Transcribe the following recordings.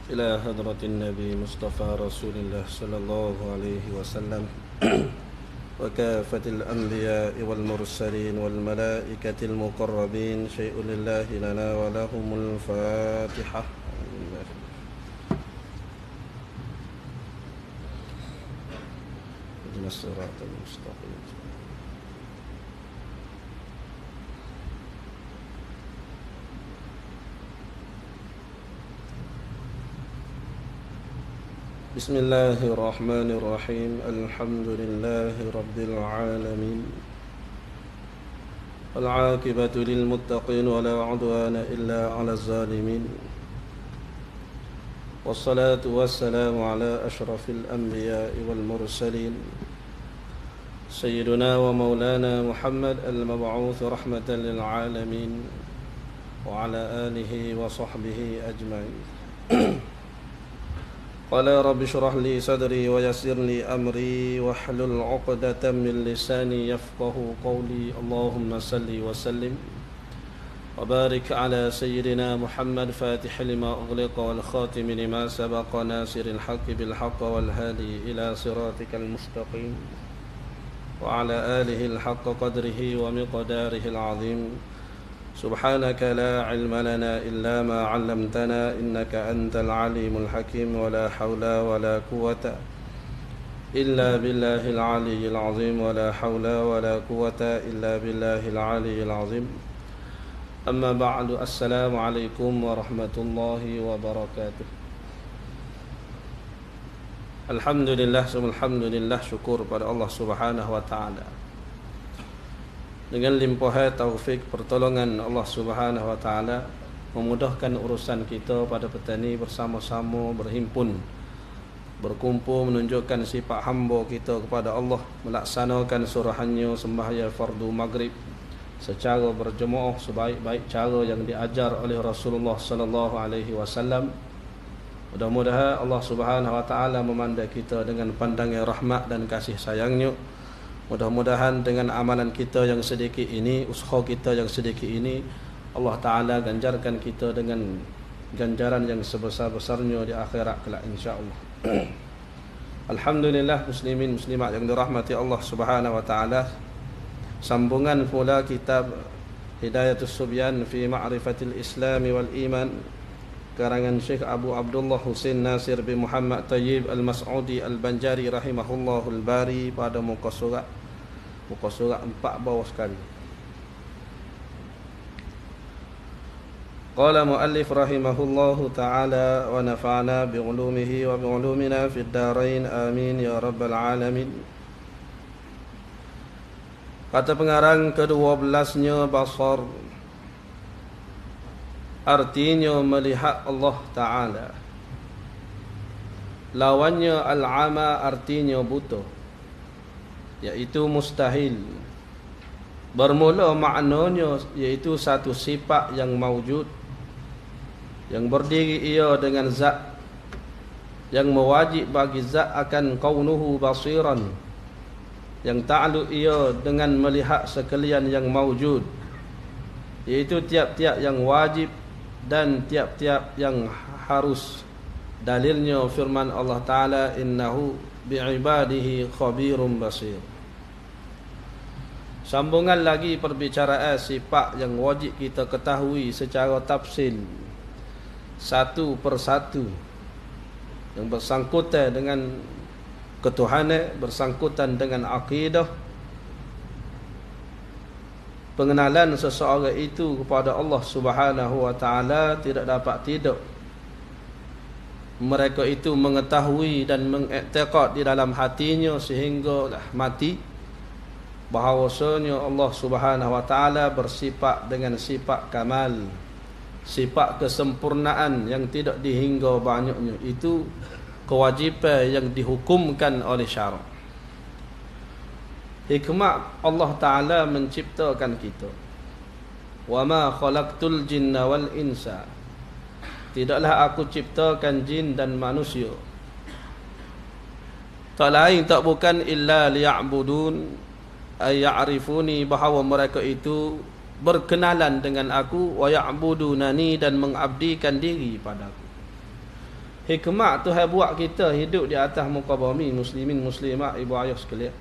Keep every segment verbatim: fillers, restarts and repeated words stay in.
إلى حضرة النبي مصطفى رسول الله صلى الله عليه وسلم وكافة الأنبياء والمرسلين والملائكة المقربين شيء لله لنا ولهم الفاتحة. اهدنا الصراط المستقيم. بسم الله الرحمن الرحيم. الحمد لله رب العالمين، والعاقبة للمتقين ولا عدوان إلا على الظالمين، والصلاة والسلام على أشرف الأنبياء والمرسلين سيدنا ومولانا محمد المبعوث رحمة للعالمين وعلى آله وصحبه أجمعين. قال رب اشرح لي صدري ويسر لي أمري واحلل عقدة من لساني يفقه قولي. اللهم صل وسلم وبارك على سيدنا محمد فاتح لما أغلق والخاتم لما سبق ناصر الحق بالحق والهادي إلى صراطك المستقيم وعلى آله الحق قدره ومقداره العظيم. سبحانك لا علم لنا إلا ما علمتنا إنك أنت العليم الحكيم. ولا حول ولا قوة إلا بالله العلي العظيم. ولا حول ولا قوة إلا بالله العلي العظيم. أما بعد، السلام عليكم ورحمة الله وبركاته. Alhamdulillah, alhamdulillah, syukur pada Allah Subhanahu wa taala. Dengan limpahan taufik pertolongan Allah Subhanahu wa taala, memudahkan urusan kita pada petani bersama-sama berhimpun, berkumpul menunjukkan sifat hamba kita kepada Allah, melaksanakan suruhannya sembahyang fardu maghrib secara berjemaah sebaik-baik cara yang diajar oleh Rasulullah sallallahu alaihi wasallam. Mudah-mudahan Allah Subhanahu wa taala memandang kita dengan pandangan rahmat dan kasih sayangnya. Mudah-mudahan dengan amalan kita yang sedikit ini, usaha kita yang sedikit ini, Allah Ta'ala ganjarkan kita dengan ganjaran yang sebesar-besarnya di akhirat kelak insyaAllah. Alhamdulillah, muslimin muslimat yang dirahmati Allah Subhanahu wa Ta'ala. Sambungan pula kitab Hidayatus Subyan fi Ma'rifatil Islami wal Iman, karangan Syekh Abu Abdullah Husain Nasir bin Muhammad Tayyib Al-Mas'udi Al-Banjari rahimahullahul bari, pada muka surat muka surat empat bawah sekali. Qala muallif rahimahullahu ta'ala wa nafa'ana bi'ulumihi wa bi'ulumina fid darain amin ya rabbal alamin. Kata pengarang kedua belasnya basar, artinya melihat Allah Ta'ala. Lawannya al-ama, artinya buta, iaitu mustahil. Bermula maknanya iaitu satu sifat yang maujud, yang berdiri ia dengan zat, yang mewajib bagi zat akan kaunuhu basiran, yang ta'alluq ia dengan melihat sekalian yang maujud, iaitu tiap-tiap yang wajib dan tiap-tiap yang harus. Dalilnya firman Allah Ta'ala, innahu bi'ibadihi khabirum basir. Sambungan lagi perbicaraan sifat yang wajib kita ketahui secara tafsil, satu persatu, yang bersangkutan dengan ketuhanan, bersangkutan dengan akidah, pengenalan seseorang itu kepada Allah Subhanahu wa taala tidak dapat tidak mereka itu mengetahui dan mengiktikad di dalam hatinya sehinggalah mati bahawasanya Allah Subhanahu wa taala bersifat dengan sifat kamal, sifat kesempurnaan yang tidak dihingga banyaknya. Itu kewajipan yang dihukumkan oleh syarak. Hikmah Allah Ta'ala menciptakan kita. Wa ma khalaqtul jinna wal insa, tidaklah aku ciptakan jin dan manusia, tak lain tak bukan illa liya'budun, ay ya'rifuni, bahawa mereka itu berkenalan dengan aku, wa ya'budunani, dan mengabdikan diri padaku. hikmah Tuhan buat kita hidup di atas muka bumi, muslimin muslimat, ibu ayah sekalian,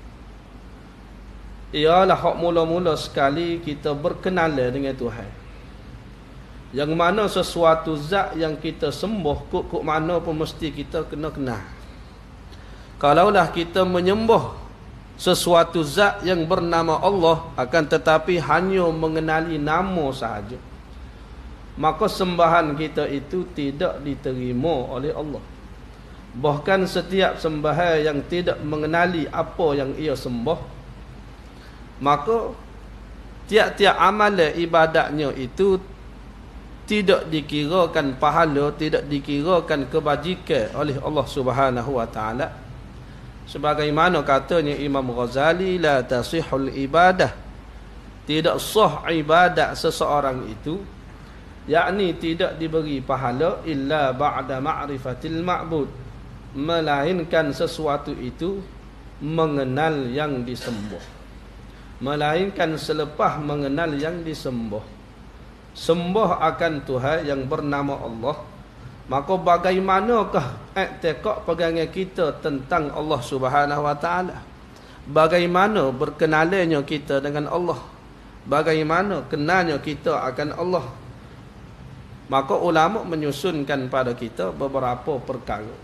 ialah hak mula-mula sekali kita berkenalan dengan Tuhan. Yang mana sesuatu zat yang kita sembah, kok-kok mana pun mesti kita kena kenal. Kalaulah kita menyembah sesuatu zat yang bernama Allah, akan tetapi hanya mengenali nama sahaja, maka sembahan kita itu tidak diterima oleh Allah. Bahkan setiap sembahan yang tidak mengenali apa yang ia sembah, maka tiap-tiap amalan ibadatnya itu tidak dikirakan pahala, tidak dikirakan kebajikan oleh Allah Subhanahu wa taala. Sebagaimana katanya Imam Ghazali, la tasihul ibadah, tidak sah ibadat seseorang itu, yakni tidak diberi pahala illa ba'da ma'rifatil ma'bud, melainkan sesuatu itu mengenal yang disembah, melainkan selepas mengenal yang disembah. Sembah akan Tuhan yang bernama Allah, maka bagaimanakah i'tiqad pegangan kita tentang Allah Subhanahu wa taala? Bagaimana berkenalannya kita dengan Allah? Bagaimana kenalnya kita akan Allah? Maka ulama menyusunkan pada kita beberapa perkara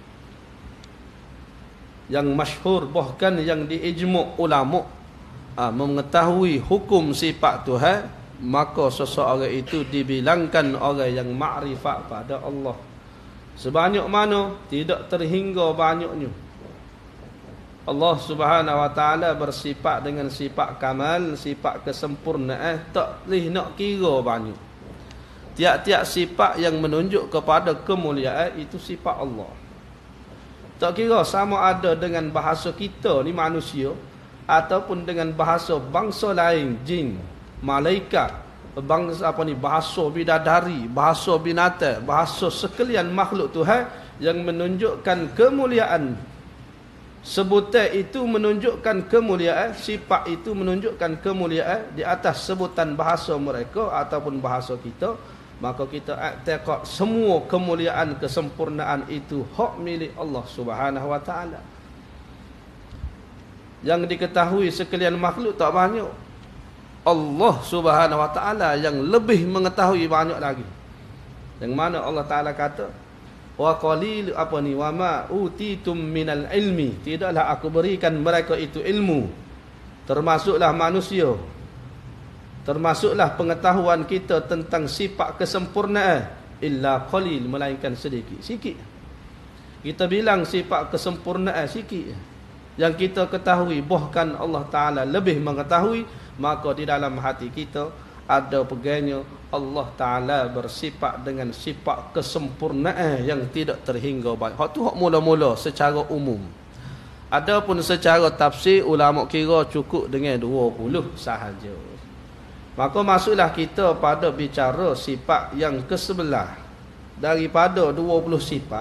yang masyhur, bahkan yang diijma' ulama ha, mengetahui hukum sifat Tuhan, maka seseorang itu dibilangkan orang yang makrifat pada Allah. Sebanyak mana tidak terhingga banyaknya. Allah Subhanahu wa taala bersifat dengan sifat kamal, sifat kesempurnaan, tak boleh nak kira banyak. Tiap-tiap sifat yang menunjuk kepada kemuliaan itu sifat Allah. Tak kira sama ada dengan bahasa kita ni manusia, ataupun dengan bahasa bangsa lain, jin, malaikat, bangsa apa ni, bahasa bidadari, bahasa binatang, bahasa sekalian makhluk Tuhan yang menunjukkan kemuliaan. Sebutan itu menunjukkan kemuliaan, sifat itu menunjukkan kemuliaan di atas sebutan bahasa mereka ataupun bahasa kita, maka kita i'tiqad semua kemuliaan, kesempurnaan itu hak milik Allah Subhanahu wa taala. Yang diketahui sekalian makhluk tak banyak. Allah Subhanahu wa taala yang lebih mengetahui banyak lagi. Yang mana Allah Taala kata, wa qalil apa ni, wa ma utitum minal ilmi, tidaklah aku berikan mereka itu ilmu, termasuklah manusia, termasuklah pengetahuan kita tentang sifat kesempurnaan, illa qalil, melainkan sedikit. Sikit kita bilang sifat kesempurnaan, sikit yang kita ketahui, bahkan Allah Taala lebih mengetahui, maka di dalam hati kita ada pegangnya Allah Ta'ala bersifat dengan sifat kesempurnaan yang tidak terhingga baik. Hak tu hak mula-mula secara umum. Adapun secara tafsir, ulama kira cukup dengan dua puluh sahaja. Maka masuklah kita pada bicara sifat yang kesebelah daripada dua puluh sifat.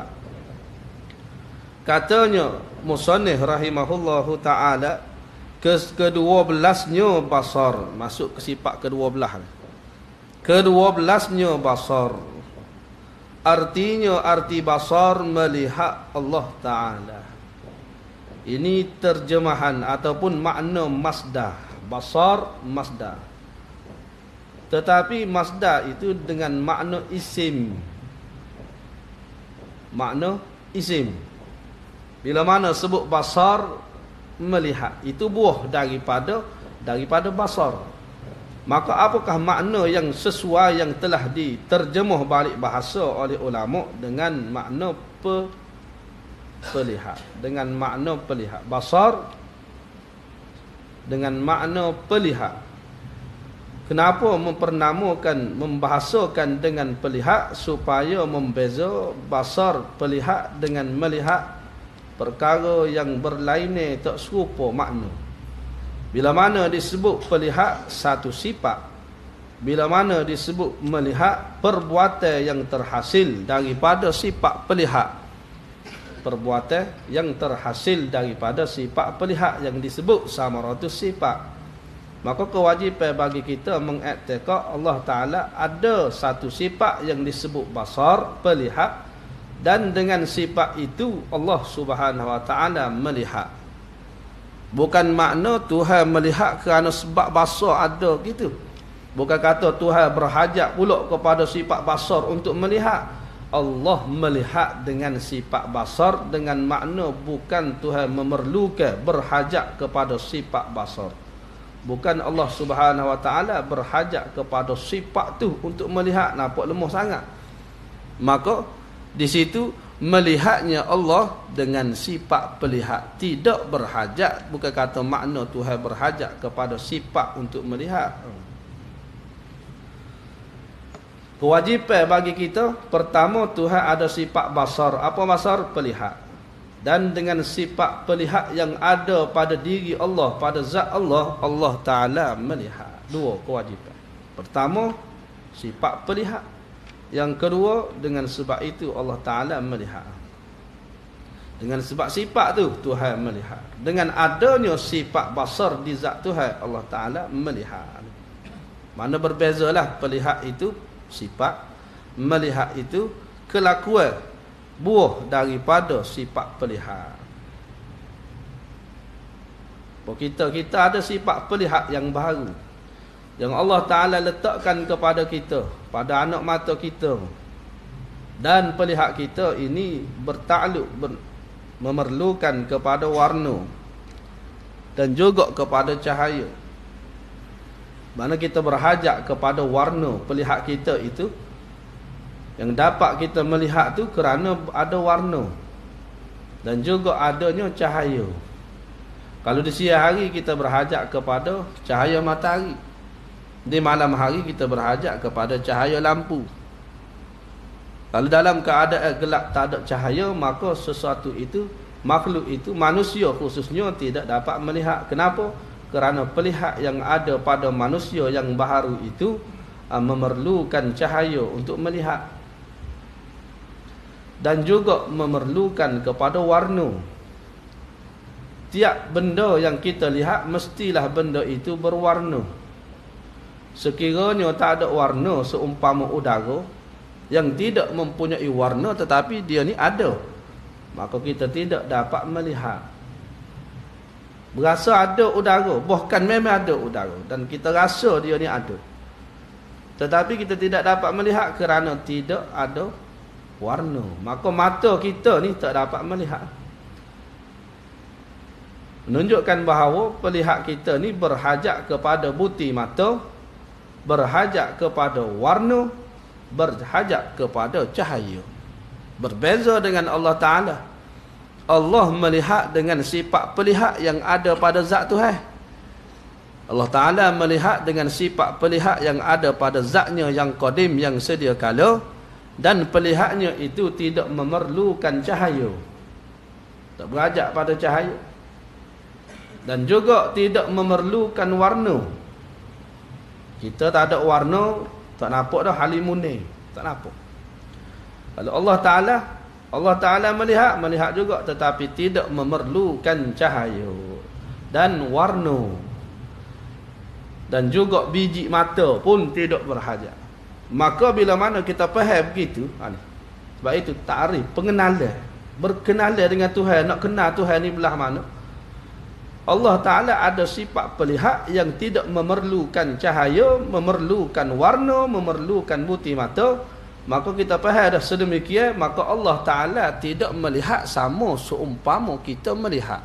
Katanya musannif rahimahullahu ta'ala, kedua belasnya basar, masuk ke sifat kedua belah. Kedua belasnya basar, artinya arti basar melihat Allah Ta'ala. Ini terjemahan ataupun makna masdar. Basar masdar, tetapi masdar itu dengan makna isim. Makna isim. Bila mana sebut basar, melihat, itu buah daripada daripada basar. Maka apakah makna yang sesuai yang telah diterjemah balik bahasa oleh ulama dengan makna pe, pelihat, dengan makna pelihat. Basar dengan makna pelihat. Kenapa mempernamakan, membahasakan dengan pelihat? Supaya membeza basar, pelihat dengan melihat perkara yang berlainan, tak serupa makna. Bila mana disebut pelihat satu sifat, bila mana disebut melihat perbuatan yang terhasil daripada sifat pelihat, perbuatan yang terhasil daripada sifat pelihat yang disebut samaratus sifat, maka kewajipan bagi kita mengiktikad Allah Ta'ala ada satu sifat yang disebut basar, pelihat, Dan dengan sifat itu Allah Subhanahu wa taala melihat. Bukan makna Tuhan melihat kerana sebab basar ada gitu. Bukan kata Tuhan berhajat pula kepada sifat basar untuk melihat. Allah melihat dengan sifat basar, dengan makna bukan Tuhan memerlukan berhajat kepada sifat basar. Bukan Allah Subhanahu wa taala berhajat kepada sifat tu untuk melihat, nampak lemah sangat. Maka di situ melihatnya Allah dengan sifat pelihat, tidak berhajat. Bukan kata makna Tuhan berhajat kepada sifat untuk melihat. Kewajipan bagi kita, pertama Tuhan ada sifat basar. Apa basar? Pelihat. Dan dengan sifat pelihat yang ada pada diri Allah, pada zat Allah, Allah Ta'ala melihat. Dua kewajipan. Pertama, sifat pelihat. Yang kedua, dengan sebab itu Allah Ta'ala melihat. Dengan sebab sifat tu Tuhan melihat. Dengan adanya sifat basar di zat Tuhan, Allah Ta'ala melihat. Mana berbezalah pelihat itu sifat, melihat itu kelakuan, buah daripada sifat pelihat. Kita kita ada sifat pelihat yang baru, yang Allah Ta'ala letakkan kepada kita, pada anak mata kita. Dan pelihat kita ini bertakluk, ber, memerlukan kepada warna dan juga kepada cahaya. Mana kita berhajat kepada warna pelihat kita itu, yang dapat kita melihat tu kerana ada warna dan juga adanya cahaya. Kalau di siang hari kita berhajat kepada cahaya matahari, di malam hari kita berhajat kepada cahaya lampu. Kalau dalam keadaan gelap tak ada cahaya, maka sesuatu itu, makhluk itu, manusia khususnya tidak dapat melihat. Kenapa? Kerana pelihat yang ada pada manusia yang baharu itu uh, memerlukan cahaya untuk melihat. Dan juga memerlukan kepada warna. Tiap benda yang kita lihat, mestilah benda itu berwarna. Sekiranya tak ada warna, seumpama udara yang tidak mempunyai warna tetapi dia ni ada, maka kita tidak dapat melihat. Berasa ada udara, bahkan memang ada udara, dan kita rasa dia ni ada, tetapi kita tidak dapat melihat kerana tidak ada warna. Maka mata kita ni tak dapat melihat. Menunjukkan bahawa pelihat kita ni berhajat kepada buti mata, berhajat kepada warna, berhajat kepada cahaya. Berbeza dengan Allah Ta'ala. Allah melihat dengan sifat pelihat yang ada pada zat Tuhan. Allah Ta'ala melihat dengan sifat pelihat yang ada pada zatnya yang qadim, yang sedia kala. Dan pelihatnya itu tidak memerlukan cahaya, tak berhajat pada cahaya. Dan juga tidak memerlukan warna. Kita tak ada warna, tak nampak dah halimunni, tak nampak. Kalau Allah Ta'ala, Allah Ta'ala melihat, melihat juga, tetapi tidak memerlukan cahaya dan warna. Dan juga biji mata pun tidak berhajat. Maka bila mana kita faham begitu, sebab itu ta'rif, pengenalan, berkenalan dengan Tuhan, nak kenal Tuhan ni belah mana. Allah Ta'ala ada sifat pelihat yang tidak memerlukan cahaya, memerlukan warna, memerlukan buti mata. Maka kita faham dah sedemikian, maka Allah Ta'ala tidak melihat sama seumpama kita melihat.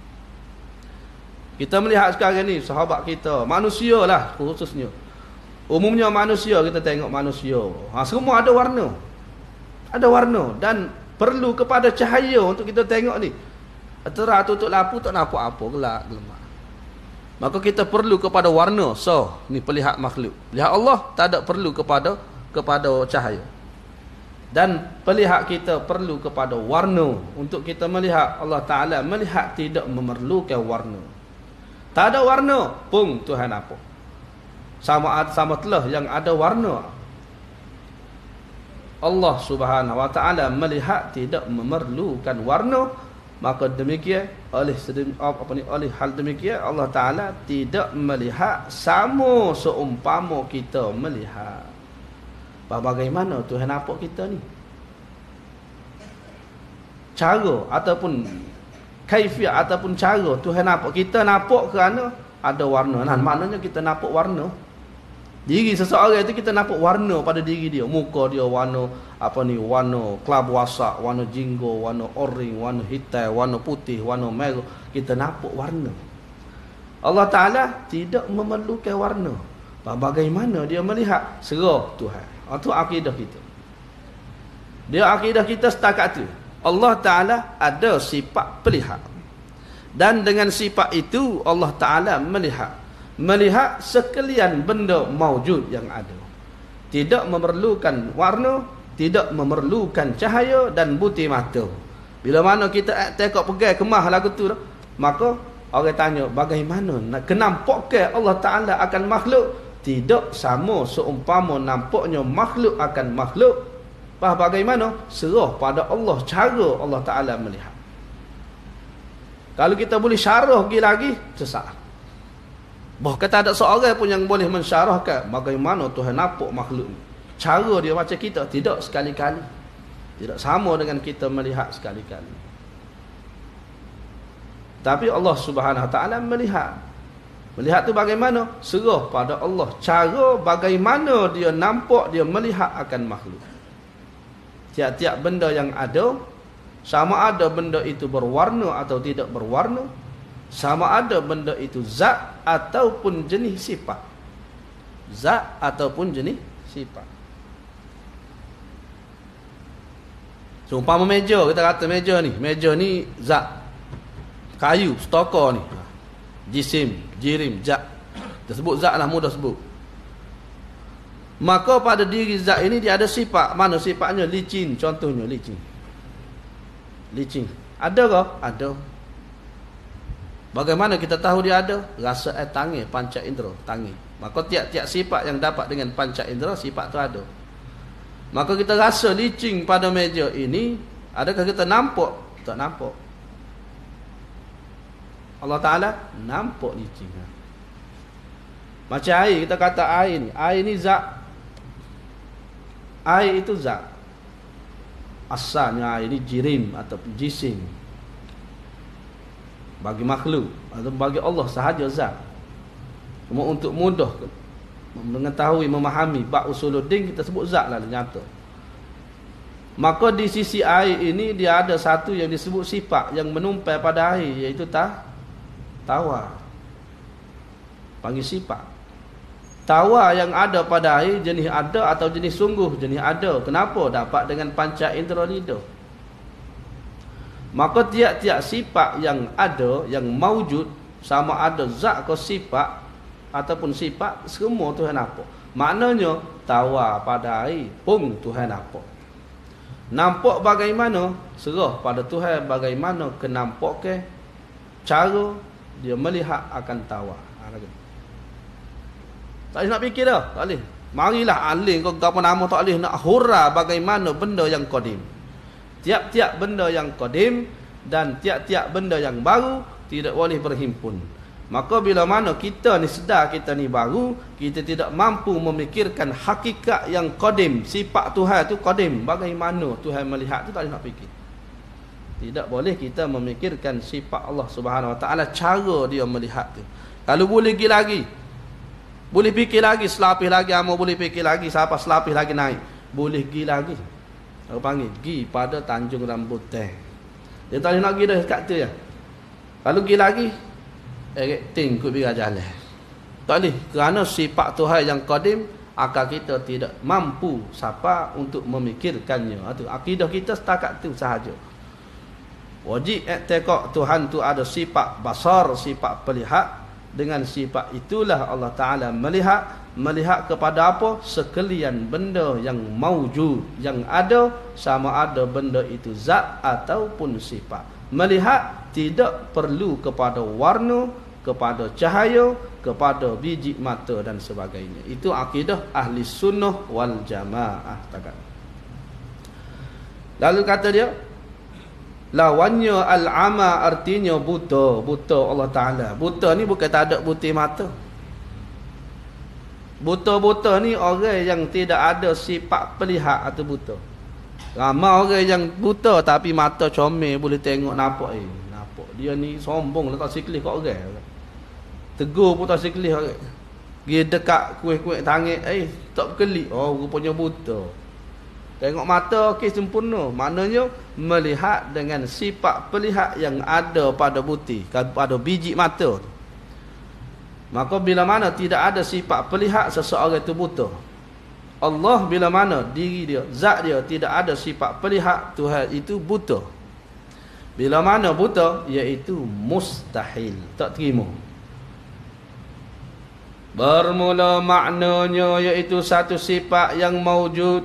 Kita melihat sekarang ni, sahabat kita, manusia lah khususnya. Umumnya manusia, kita tengok manusia, ha, semua ada warna. Ada warna dan perlu kepada cahaya untuk kita tengok ni. Terang tutup lampu tak nampak apa, gelap gelap. Maka kita perlu kepada warna. So, ni pelihat makhluk. Pelihat Allah tak ada perlu kepada kepada cahaya. Dan pelihat kita perlu kepada warna untuk kita melihat. Allah Ta'ala melihat tidak memerlukan warna. Tak ada warna pun Tuhan apa? Sama sama telah yang ada warna. Allah Subhanahu wa Ta'ala melihat tidak memerlukan warna. Maka demikian, oleh apa ni, oleh hal demikian Allah Ta'ala tidak melihat sama seumpama kita melihat. Bagaimana Tuhan nampak kita ni? cara ataupun kaifiat ataupun cara Tuhan nampak. Kita nampak kerana ada warna. Nah, maknanya kita nampak warna. Diri seseorang itu kita nampak warna pada diri dia. Muka dia warna apa ni, warna kelabu wasak, warna jinggo, warna oring, warna hitam, warna putih, warna merah. Kita nampak warna. Allah Ta'ala tidak memerlukan warna. Bagaimana dia melihat? Serah Tuhan. Itu akidah kita. Dia akidah kita setakat tu. Allah Ta'ala ada sifat pelihat. Dan dengan sifat itu Allah Ta'ala melihat. Melihat sekalian benda maujud yang ada. Tidak memerlukan warna, tidak memerlukan cahaya dan butir mata. Bila mana kita tengok pegang kemah lagu tu, maka orang tanya, bagaimana nak kenampakkan Allah Ta'ala akan makhluk? Tidak sama seumpama nampaknya makhluk akan makhluk. Bah, bagaimana? Serah pada Allah cara Allah Ta'ala melihat. Kalau kita boleh syarah lagi lagi, sesat. Bah, kata ada seorang pun yang boleh mensyarahkan bagaimana Tuhan nampak makhluk ni. Cara dia macam kita, tidak sekali-kali. Tidak sama dengan kita melihat sekali-kali. Tapi Allah Subhanahu Wa Ta'ala melihat. Melihat tu bagaimana? Serah pada Allah. Cara bagaimana dia nampak, dia melihat akan makhluk. Tiap-tiap benda yang ada, sama ada benda itu berwarna atau tidak berwarna, sama ada benda itu zat ataupun jenis sifat. Zat ataupun jenis sifat. Seumpama meja, kita kata meja ni, meja ni zat. Kayu, stokor ni. Jisim, jirim, zat. Kita sebut zat lah, mudah sebut. Maka pada diri zat ini dia ada sifat. Mana sifatnya? Licin, contohnya licin. Licin. Ada ke? Ada. Bagaimana kita tahu dia ada? Rasa air tangan, panca indera, tangan. Maka tiap-tiap sifat yang dapat dengan panca indera, sifat tu ada. Maka kita rasa licin pada meja ini, adakah kita nampak? Tak nampak. Allah Ta'ala nampak licin. Macam air, kita kata air ni. Air ni zat. Air itu zat. Asalnya air ni jirim ataupun jisim. Bagi makhluk atau bagi Allah sahaja zat. Cuma untuk mudah mengetahui, memahami bab usuluddin, kita sebut zat lah nyata. Maka di sisi air ini dia ada satu yang disebut sifat yang menumpai pada air, iaitu ta, tawa. Panggil sifat. Tawa yang ada pada air jenis ada atau jenis sungguh? Jenis ada. Kenapa? Dapat dengan panca indera lidah. Maka tiap-tiap sifat yang ada, yang maujud, sama ada zat ke sifat ataupun sifat, semua Tuhan nampak. Maknanya tawa pada air pun Tuhan nampak. Nampak bagaimana? Serah pada Tuhan bagaimana kenampaknya, cara dia melihat akan tawa. Tak boleh nak fikir dah, tak boleh. Marilah alim kau apa nama tak boleh nak hura bagaimana benda yang qadim. Tiap-tiap benda yang qadim dan tiap-tiap benda yang baru tidak boleh berhimpun. Maka bila mana kita ni sedar kita ni baru, kita tidak mampu memikirkan hakikat yang qadim, sifat Tuhan tu qadim. Bagaimana Tuhan melihat tu tak boleh nak fikir. Tidak boleh kita memikirkan sifat Allah Subhanahu Wa Ta'ala, cara dia melihat tu. Kalau boleh pergi lagi, boleh fikir lagi, selapis lagi, amu boleh fikir lagi, siapa selapis lagi naik. Boleh pergi lagi. Aku panggil, pergi pada Tanjung Rambutan. Dia tak boleh nak pergi dah kat tu ya. Kalau pergi lagi, eh, ting ikut biar jalan. Tak boleh. Kerana sifat Tuhan yang qadim, akal kita tidak mampu siapa untuk memikirkannya. Itu akidah kita setakat tu sahaja. Wajib i'tiqad Tuhan tu ada sifat basar, sifat pelihat. Dengan sifat itulah Allah Ta'ala melihat. Melihat kepada apa? Sekalian benda yang maujud, yang ada, sama ada benda itu zat ataupun sifat. Melihat tidak perlu kepada warna, kepada cahaya, kepada biji mata dan sebagainya. Itu akidah ahli sunnah wal jamaah. Lalu kata dia, lawannya al-ama artinya buta. Buta Allah Ta'ala. Buta ni bukan tak ada butir mata. Buta-buta ni orang yang tidak ada sifat pelihat atau buta. Ramai orang yang buta tapi mata comel boleh tengok nampak eh. Nampak dia ni sombong letak siklis kat orang. Tegur pun tak siklis orang. Dia dekat kuih-kuih tangan eh tak berkelip. Oh rupanya buta. Tengok mata okey sempurna. Maknanya melihat dengan sifat pelihat yang ada pada buti, pada biji mata. Maka bila mana tidak ada sifat pelihat seseorang itu buta. Allah bila mana diri dia, zat dia tidak ada sifat pelihat, Tuhan itu buta. Bila mana buta, iaitu mustahil, tak terima. Bermula maknanya iaitu satu sifat yang maujud.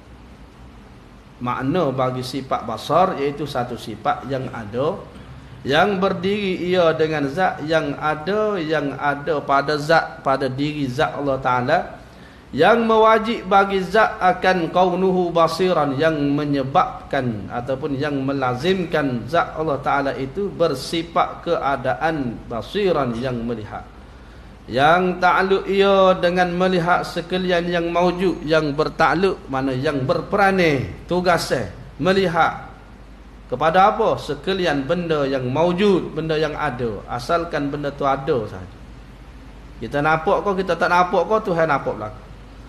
Makna bagi sifat basar iaitu satu sifat yang ada, yang berdiri ia dengan zat yang ada, yang ada pada zat, pada diri zat Allah Ta'ala, yang mewajib bagi zat akan kaunuhu basiran, yang menyebabkan ataupun yang melazimkan zat Allah Ta'ala itu bersifat keadaan basiran, yang melihat, yang takluk ia dengan melihat sekalian yang maujud, yang bertakluk mana yang berperanih tugasnya melihat kepada apa? Sekalian benda yang maujud, benda yang ada, asalkan benda tu ada saja. Kita nampak kau, kita tak nampak kau, Tuhan nampak belakang.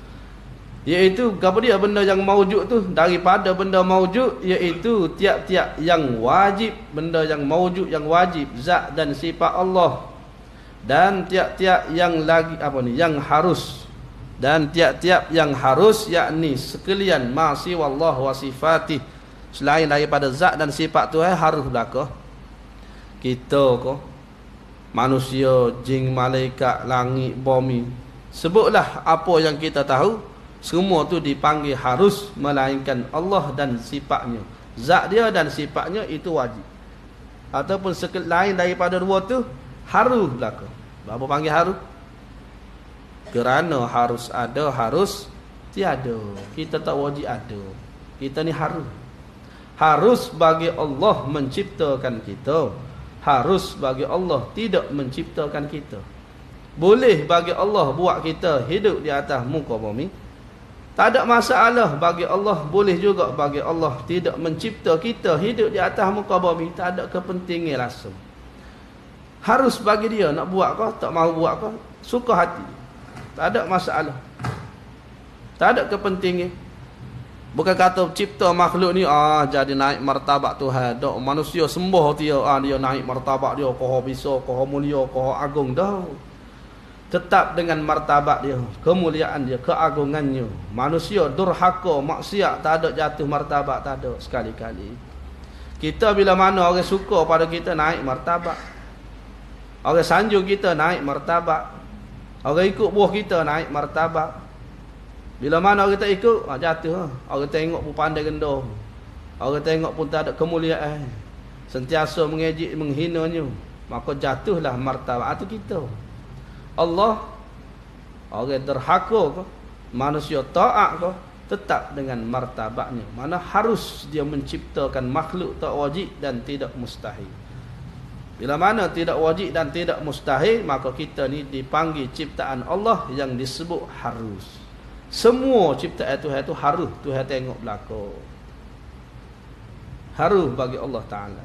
Iaitu apa dia benda yang maujud tu? Daripada benda maujud iaitu tiap-tiap yang wajib, benda yang maujud yang wajib, zat dan sifat Allah. Dan tiap-tiap yang lagi apa ni, yang harus. Dan tiap-tiap yang harus, yakni sekalian ma siwallah wa sifatih, selain daripada zat dan sifat Tuhan harus belaka. Kita ko, manusia, jin, malaikat, langit, bumi, sebutlah apa yang kita tahu, semua tu dipanggil harus, melainkan Allah dan sifatnya, zat dia dan sifatnya itu wajib. Ataupun lain daripada dua tu harus belaka. Apa panggil harus? Kerana harus ada, harus tiada. Kita tak wajib ada. Kita ni harus. Harus bagi Allah menciptakan kita, harus bagi Allah tidak menciptakan kita. Boleh bagi Allah buat kita hidup di atas muka bumi, tak ada masalah bagi Allah. Boleh juga bagi Allah tidak mencipta kita hidup di atas muka bumi, tak ada kepentingan langsung. Harus bagi dia nak buat kau, tak mahu buat kau, suka hati, tak ada masalah, tak ada kepentingan. Bukan kata cipta makhluk ni ah jadi naik martabat Tuhan, dak manusia sembah dia ah dia naik martabat dia, koho bisa, koho mulia, koho agung dah. Tetap dengan martabat dia, kemuliaan dia, keagungannya. Manusia durhaka, maksiat, tak ada jatuh martabat, tak ada sekali-kali. Kita bila mana orang suka pada kita naik martabat, orang sanjung kita naik martabat, orang ikut buah kita naik martabat. Bila mana orang tak ikut, ah, jatuh. Orang tengok pun pandai gendoh, orang tengok pun tak ada kemuliaan, sentiasa mengejek, menghinanya, maka jatuhlah martabat itu kita. Allah, orang derhaka ke, manusia taat ke, tetap dengan martabatnya. Mana harus dia menciptakan makhluk, tak wajib dan tidak mustahil. Bila mana tidak wajib dan tidak mustahil, maka kita ni dipanggil ciptaan Allah yang disebut harus. Semua ciptaan Tuhan itu harus Tuhan tengok belakang. Harus bagi Allah Ta'ala.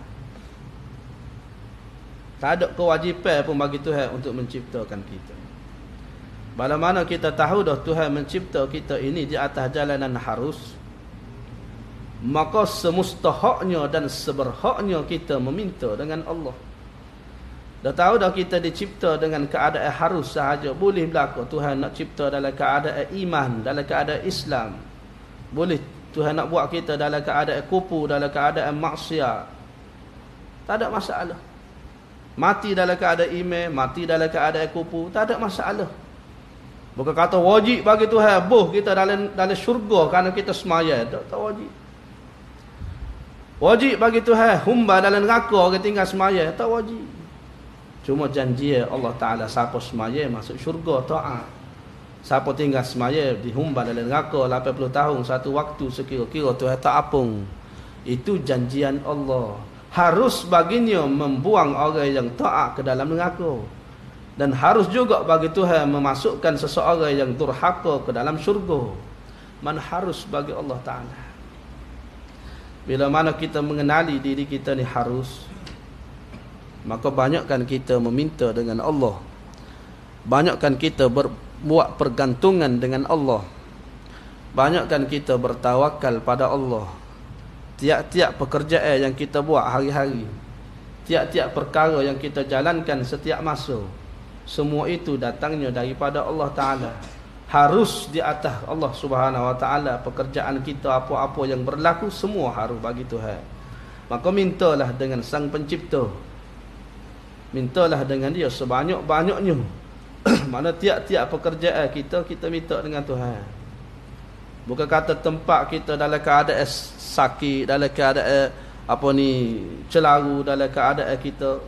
Tak ada kewajipan pun bagi Tuhan untuk menciptakan kita. Bila mana kita tahu dah Tuhan mencipta kita ini di atas jalanan harus, maka semustahaknya dan seberhaknya kita meminta dengan Allah. Dah tahu dah kita dicipta dengan keadaan harus sahaja, boleh berlaku Tuhan nak cipta dalam keadaan iman, dalam keadaan Islam. Boleh Tuhan nak buat kita dalam keadaan kupu, dalam keadaan maksiat. Tak ada masalah. Mati dalam keadaan iman, mati dalam keadaan kupu, tak ada masalah. Bukan kata wajib bagi Tuhan boh kita dalam dalam syurga kerana kita semaya, tak, tak wajib. Wajib bagi Tuhan humba dalam neraka orang tinggal semaya, tak wajib. Cuma janji Allah Ta'ala, siapa semaya masuk syurga taat, siapa tinggal semaya dihumba dalam neraka lapan puluh tahun satu waktu sekira-kira Tuhan tak apung. Itu janjian Allah. Harus baginya membuang orang yang taat ke dalam neraka, dan harus juga bagi Tuhan memasukkan seseorang yang durhaka ke dalam syurga. Man harus bagi Allah Ta'ala. Bila mana kita mengenali diri kita ni harus, maka banyakkan kita meminta dengan Allah. Banyakkan kita berbuat pergantungan dengan Allah. Banyakkan kita bertawakal pada Allah. Tiap-tiap pekerjaan yang kita buat hari-hari, tiap-tiap perkara yang kita jalankan setiap masa, semua itu datangnya daripada Allah Ta'ala. Harus di atas Allah Subhanahu Wa Ta'ala. Pekerjaan kita, apa-apa yang berlaku, semua harus bagi Tuhan. Maka mintalah dengan Sang Pencipta, mintalah dengan Dia sebanyak-banyaknya. Mana tiap-tiap pekerjaan kita, kita minta dengan Tuhan. Bukan kata tempat kita dalam keadaan sakit, dalam keadaan apa ni, celaru, dalam keadaan kita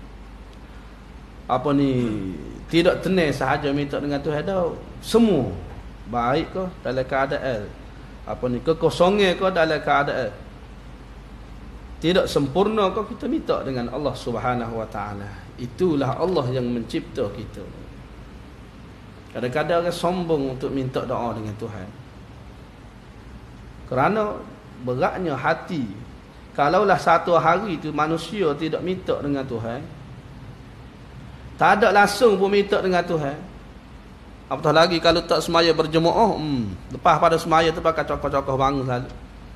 apa ni tidak tenang sahaja minta dengan Tuhan dah. Semua baik ke dalam keadaan apa ni kekosongan ke dalam keadaan tidak sempurna ke, kita minta dengan Allah Subhanahu Wa Ta'ala. Itulah Allah yang mencipta kita. Kadang-kadang orang sombong untuk minta doa dengan Tuhan, kerana beratnya hati. Kalaulah satu hari itu manusia tidak minta dengan Tuhan, tak ada langsung pun minta dengan Tuhan, apatah lagi kalau tak semaya berjemaah, hmm, lepas pada semaya tu pakai cokoh-cokoh bangun saja.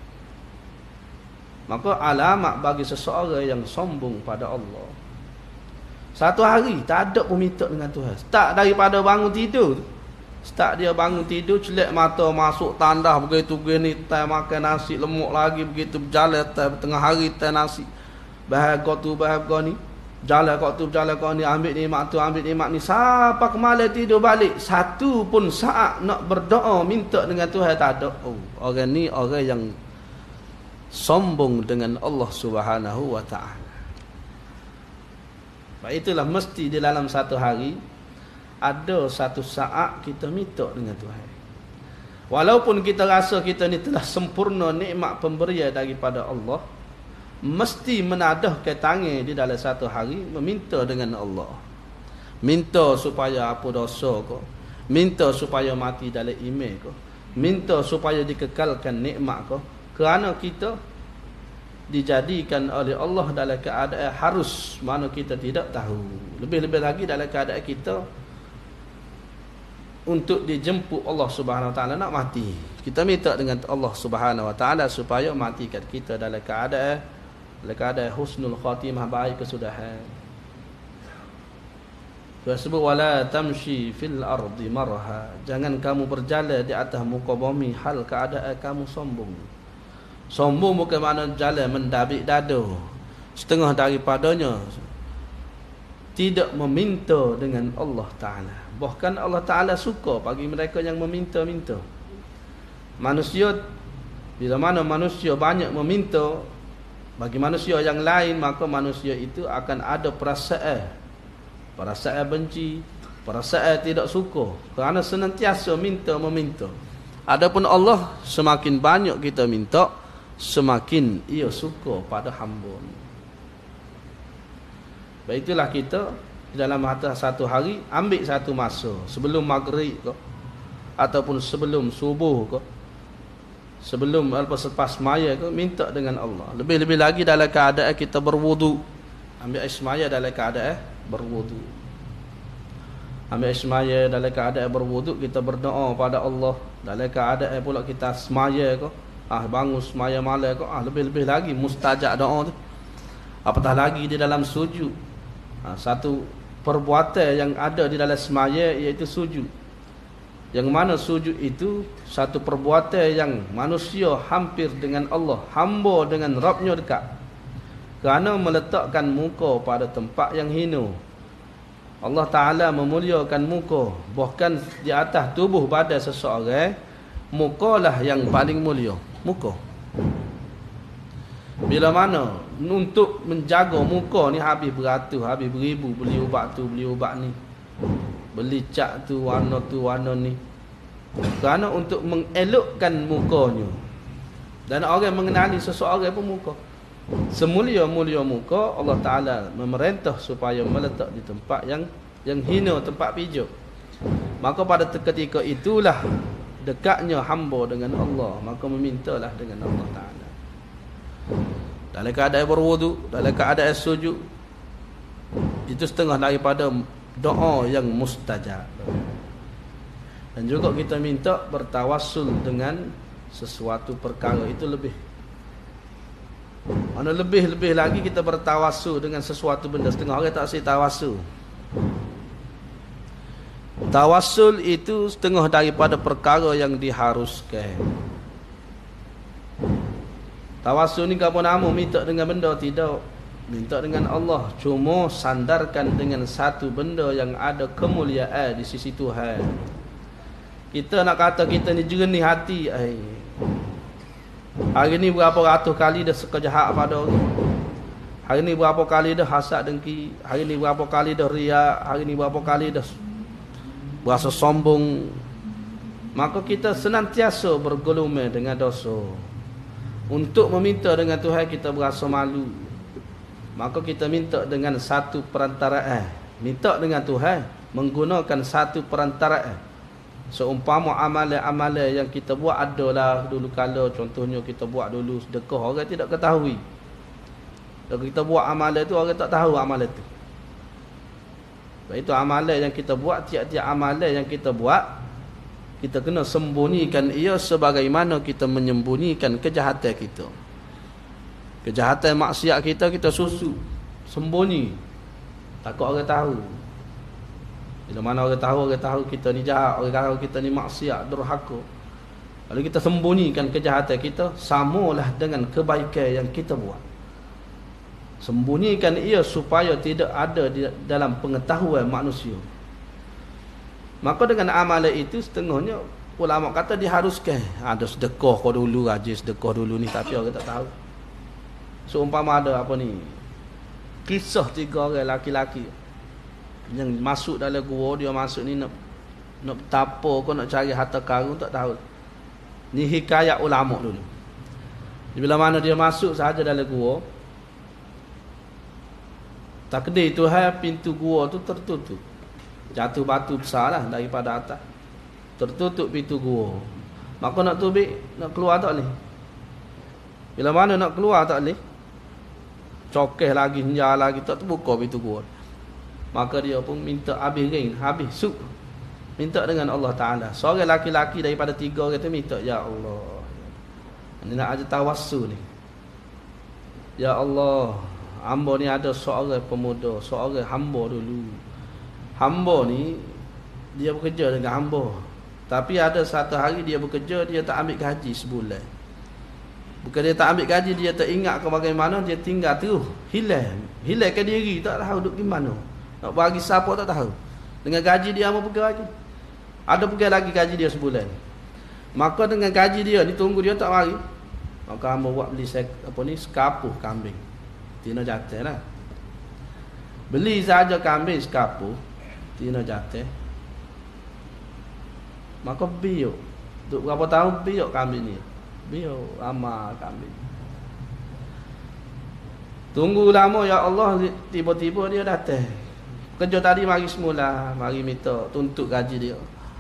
Maka alamat bagi seseorang yang sombong pada Allah. Satu hari tak ada pun minta dengan Tuhan. Start daripada bangun tidur, start dia bangun tidur, celak mata masuk tandah begitu gini, tak makan nasi lemuk lagi begitu berjalan tak tengah hari tak nasi. Bahagia tu bahagia ni, jalan kau tu jalan kau ni, ambil nikmat tu ambil nikmat ni, sampai ke malam tidur balik. Satu pun saat nak berdoa minta dengan Tuhan tak ada. Oh, orang ni orang yang sombong dengan Allah Subhanahu Wa Ta'ala. Itulah mesti di dalam satu hari ada satu saat kita minta dengan Tuhan. Walaupun kita rasa kita ni telah sempurna nikmat pemberian daripada Allah, mesti menadahkan tangan di dalam satu hari meminta dengan Allah. Minta supaya apa dosa ko, minta supaya mati dalam iman ko, minta supaya dikekalkan nikmat ko. Kerana kita dijadikan oleh Allah dalam keadaan harus, mana kita tidak tahu. Lebih-lebih lagi dalam keadaan kita untuk dijemput Allah Subhanahu Wa Ta'ala nak mati, kita minta dengan Allah Subhanahu Wa Ta'ala supaya matikan kita dalam keadaan dalam keadaan husnul khatimah, baik kesudahan. Sebab wala tamshi fil ardi marha, jangan kamu berjalan di atas muka bumi hal keadaan kamu sombong. Sombong bukan makna jalan mendabik dada, setengah daripadanya tidak meminta dengan Allah Ta'ala. Bahkan Allah Ta'ala suka bagi mereka yang meminta-minta. Manusia, bila mana manusia banyak meminta bagi manusia yang lain, maka manusia itu akan ada perasaan perasaan benci, perasaan tidak suka, kerana senantiasa minta meminta. Adapun Allah, semakin banyak kita minta, semakin ia suka pada hamba. Baiklah kita dalam mata satu hari, ambil satu masa sebelum maghrib ke, ataupun sebelum subuh ke, sebelum atau selepas semaya ke, minta dengan Allah. Lebih-lebih lagi dalam keadaan kita berwudu, ambil air semaya dalam keadaan berwudu. Ambil air semaya dalam keadaan berwudu, kita berdoa pada Allah. Dalam keadaan pula kita semaya ke, ah bangun semaya malam ke, ah lebih-lebih lagi mustajab doa tu. Apatah lagi di dalam sujud. Ha, satu perbuatan yang ada di dalam semaya iaitu sujud. Yang mana sujud itu satu perbuatan yang manusia hampir dengan Allah, hamba dengan Rabbnya dekat. Kerana meletakkan muka pada tempat yang hina. Allah Ta'ala memuliakan muka, bahkan di atas tubuh badan seseorang, mukalah yang paling mulia. Muka. Bila mana untuk menjaga muka ni habis beratus, habis beribu, beli ubat tu, beli ubat ni, beli cat tu, warna tu, warna ni, kerana untuk mengelokkan mukanya. Dan orang mengenali seseorang pun muka. Semulia-mulia muka, Allah Ta'ala memerintah supaya meletak di tempat yang yang hina, tempat pijak. Maka pada ketika itulah dekatnya hamba dengan Allah, maka memintalah dengan Allah Ta'ala. dalam keadaan berwudu, dalam keadaan sujud. Itu setengah daripada doa yang mustajab. Dan juga kita minta bertawassul dengan sesuatu perkara, itu lebih. Mana lebih-lebih lagi kita bertawassul dengan sesuatu benda. Setengah orang tak asyik tawassul. Tawassul itu setengah daripada perkara yang diharuskan. Tawassul ni apa nama? Minta dengan benda? Tidak. Minta dengan Allah. Cuma sandarkan dengan satu benda yang ada kemuliaan di sisi Tuhan. Kita nak kata kita ni jernih hati. Ay. Hari ni berapa ratus kali dah suka jahat pada orang. Hari ni berapa kali dah hasad dengki. Hari ni berapa kali dah riak. Hari ni berapa kali dah berasa sombong. Maka kita senantiasa bergelumai dengan dosa. Untuk meminta dengan Tuhan kita berasa malu. Maka kita minta dengan satu perantaraan. Minta dengan Tuhan menggunakan satu perantaraan. Seumpama amalan-amalan yang kita buat adalah dulu kala, contohnya kita buat dulu sedekah, orang tidak ketahui. Kalau kita buat amalan tu, orang tak tahu amalan tu. Sebab itu amalan yang kita buat, tiap-tiap amalan yang kita buat, kita kena sembunyikan ia sebagaimana kita menyembunyikan kejahatan kita. Kejahatan maksiat kita, kita susu, sembunyi, takut orang tahu. Bila mana orang tahu, orang tahu kita ni jahat, orang tahu kita ni maksiat, durhaka. Lalu kita sembunyikan kejahatan kita, samalah dengan kebaikan yang kita buat. Sembunyikan ia supaya tidak ada di dalam pengetahuan manusia. Maka dengan amalan itu setengahnya ulama kata diharuskan. Ada sedekah kau dulu, rajin sedekah dulu ni, tapi orang tak tahu. Seumpama ada apa ni, kisah tiga orang laki-laki yang masuk dalam gua, dia masuk ni nak nak bertapa kau, nak cari harta karun, tak tahu. Ni hikayat ulama dulu. Bila mana dia masuk saja dalam gua, takdir Tuhan, pintu gua tu tertutup. Jatuh batu besar lah daripada atas, tertutup pintu gua. Maka nak tubik, nak keluar tak boleh. Bila mana nak keluar tak boleh, cokeh lagi, henjar lagi, tak terbuka pintu gua. Maka dia pun minta habis ring, habis suk. Minta dengan Allah Ta'ala. Seorang laki-laki daripada tiga orang tu minta, Ya Allah, ini nak aja tawassul ni. Ya Allah, hamba ni ada seorang pemuda, seorang hamba dulu. Hamba ni dia bekerja dengan hamba, tapi ada satu hari dia bekerja, dia tak ambil gaji sebulan. Bukan dia tak ambil gaji, dia tak ingat ke bagaimana, dia tinggal terus hilang. Hilang ke diri, tak tahu duduk di mana, nak bagi siapa tak tahu. Dengan gaji dia hamba pergi lagi, ada pergi lagi gaji dia sebulan. Maka dengan gaji dia ni tunggu dia tak mari, maka hamba buat beli sek, apa ni, sekapuh kambing. Tina jatuh lah. Beli saja kambing sekapuh, tina jatuh. Maka biok, untuk berapa tahun biok kambing ni, biok amal kambing. Tunggu lama, ya Allah, tiba-tiba dia datang. Kerja tadi mari semula, mari minta tuntut gaji dia.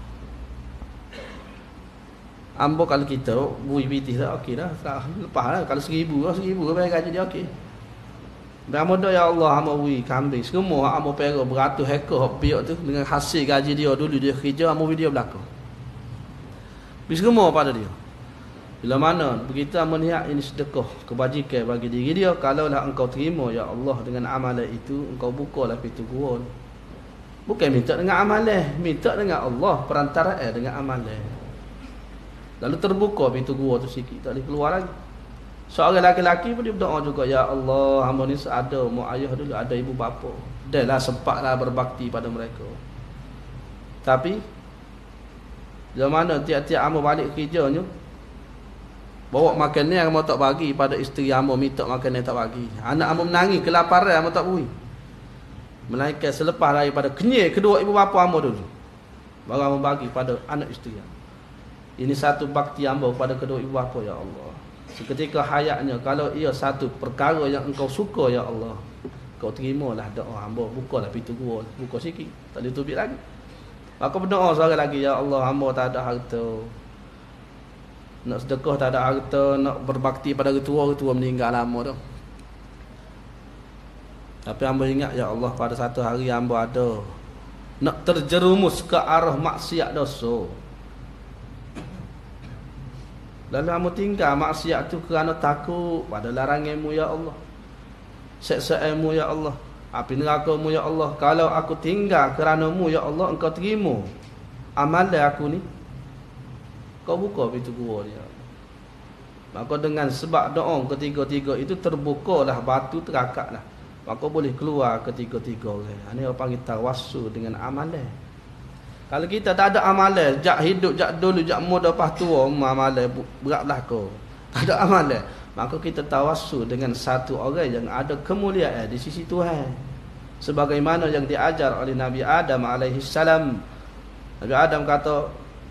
Ambo kalau kita bui pitih tak okey dah, lepas lah. Kalau seribu lah, seribu bayar gaji dia okey. Dan mudah, ya Allah, hamba bui kambing semua, hamba pera beratus ekor hak piok tu, dengan hasil gaji dia dulu dia kerja, hamba bui dia belakang. Bis semua pada dia. Bila mana begitu hamba niat ini sedekah kebajikan bagi diri dia, kalaulah engkau terima ya Allah dengan amalan itu, engkau bukalah pintu gua. Bukan minta dengan amalan, minta dengan Allah, perantaraan dengan amalan. Lalu terbuka pintu gua tu sikit, tak boleh keluar lagi. Seorang laki-laki pun dia berdoa juga, ya Allah, hamba ni ada mak ayah dulu, ada ibu bapa, dah lah sempatlah berbakti pada mereka. Tapi bila mana tiap-tiap hamba balik kerjanya, bawa makanan yang hamba tak bagi pada isteri hamba, minta makanan tak bagi. Anak hamba menangis kelaparan, hamba tak beri. Melainkan selepas daripada kenyai kedua ibu bapa hamba dulu, baru hamba bagi pada anak isteri. Ini satu bakti hamba kepada kedua ibu bapa, ya Allah. Seketika hayatnya, kalau ia satu perkara yang engkau suka, ya Allah, kau terimalah doa hamba, bukalah pintu gua, buka sikit, tak boleh tubik lagi. Maka berdoa seorang lagi, ya Allah, hamba tak ada harta, nak sedekah tak ada harta, nak berbakti pada ketua, ketua meninggal lama tu. Tapi hamba ingat, ya Allah, pada satu hari hamba ada nak terjerumus ke arah maksiat dosa. Lalu hamba tinggal maksiat tu kerana takut pada laranganmu ya Allah, seksaanmu ya Allah, api neraka-Mu ya Allah. Kalau aku tinggal kerana-Mu ya Allah, Engkau terima amalan aku ni, Kau buka pintu gua dia. Maka dengan sebab doa ketiga-tiga itu terbukalah batu, terakatlah, maka boleh keluar ketiga-tiga orang. Ini orang panggil tawassul dengan amalan. Kalau kita tak ada amalan, jak hidup, jak dulu, jak muda, lepas tua, amalan beratlah kau, tak ada amalan, maka kita tawassul dengan satu orang yang ada kemuliaan di sisi Tuhan, sebagaimana yang diajar oleh Nabi Adam alaihi salam. Nabi Adam kata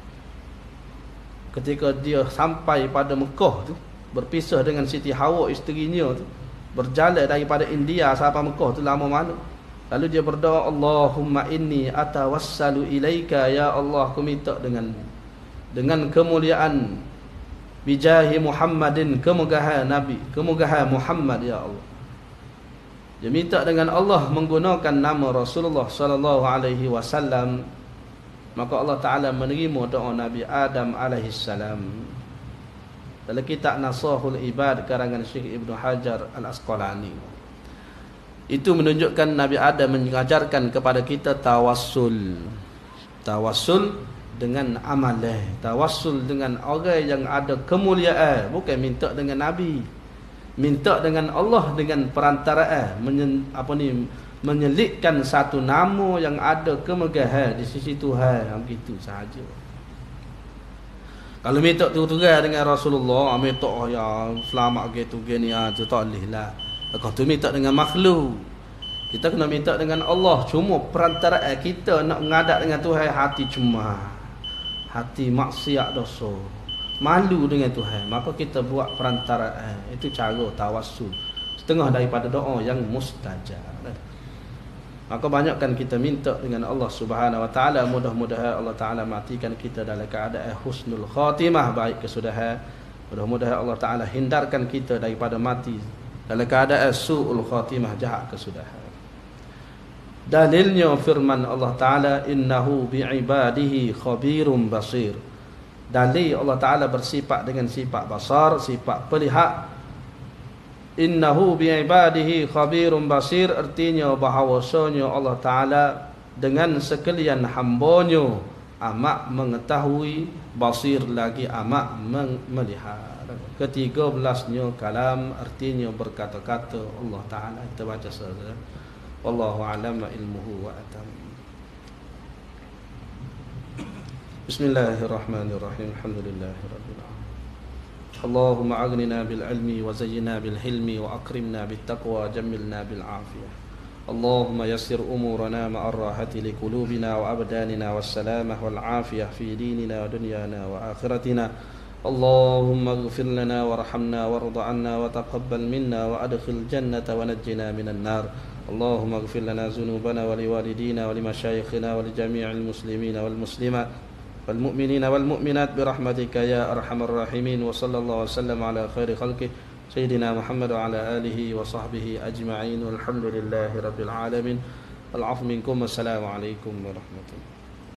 ketika dia sampai pada Mekah tu, berpisah dengan Siti Hawa isterinya tu, berjalan daripada India sampai Mekah tu lama mana. Lalu dia berdoa, Allahumma inni atawassalu ilaika, ya Allah, aku minta dengan dengan kemuliaan bijahi Muhammadin, kemegahan Nabi, kemegahan Muhammad ya Allah. Dia minta dengan Allah menggunakan nama Rasulullah sallallahu alaihi wasallam. Maka Allah Taala menerima doa Nabi Adam alaihi salam. Dalam kitab Nasahul Ibad karangan Syekh Ibnu Hajar Al-Asqalani, itu menunjukkan Nabi Adam mengajarkan kepada kita tawassul. Tawassul dengan amalan, tawassul dengan orang yang ada kemuliaan, bukan minta dengan Nabi, minta dengan Allah dengan perantaraan menyen, apa ni menyelitkan satu nama yang ada kemegahan di sisi Tuhan. Begitu sahaja. Kalau minta terus-terus dengan Rasulullah, minta oh ya selamat gitu gini ah, tu tak boleh lah. Kalau tu minta dengan makhluk, kita kena minta dengan Allah. Cuma perantaraan kita nak menghadap dengan Tuhan, hati cuma, hati maksiat dosa, malu dengan Tuhan, maka kita buat perantaraan. Itu cara tawassul, setengah daripada doa yang mustajab. Maka banyakkan kita minta dengan Allah Subhanahu wa taala, mudah-mudahan Allah Taala matikan kita dalam keadaan husnul khatimah, baik kesudahan. Mudah-mudahan Allah Taala hindarkan kita daripada mati dalam keadaan su'ul khatimah, jahat kesudahan. Dalilnya firman Allah Taala, innahu bi'ibadihi khabirum basir. Dalil Allah Taala bersifat dengan sifat basar, sifat pelihat. Innahu bi'ibadihi khabirum basir, artinya bahawasanya Allah Taala dengan sekalian hamba-Nya amat mengetahui, basir lagi amat melihat. Ketiga belasnya kalam, artinya berkata-kata Allah Taala. Kita baca saja. Wallahu a'lam wa ilmuhu wa atam. Bismillahirrahmanirrahim. Alhamdulillahirabbil alamin. Allahumma aghnina bil ilmi wa zayyina bil hilmi wa akrimna bit taqwa jammilna bil afiyah. Allahumma yassir umurana ma'ar rahati li qulubina wa abdanina was salamah wal afiyah fi dinina wa dunyana wa akhiratina. Allahumma ighfir lana warhamna warda 'anna wa taqabbal minna wa adkhil jannata wa najjina minan nar. Allahumma ighfir lana dhunubana wa liwalidina wa limashayikhina wa li jami'il muslimina wal muslimat wal mu'minina wal mu'minat bi rahmatika ya arhamar rahimin. Wa sallallahu wasallam ala khairi khalqih sayyidina Muhammad wa ala alihi wa sahbihi ajma'in. Walhamdulillahi rabbil alamin. Al-'afwu minkum. Wassalamu alaikum warahmatullahi